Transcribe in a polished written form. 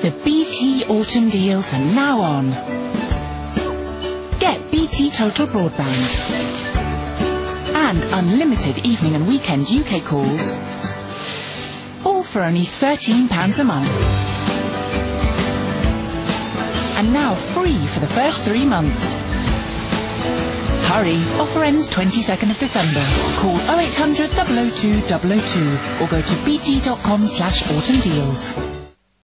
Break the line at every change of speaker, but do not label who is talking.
The BT Autumn deals are now on. Get BT Total Broadband and unlimited evening and weekend UK calls, all for only £13 a month. And now free for the first 3 months. Hurry, offer ends 22nd of December. Call 0800 002 002 or go to bt.com/autumn deals.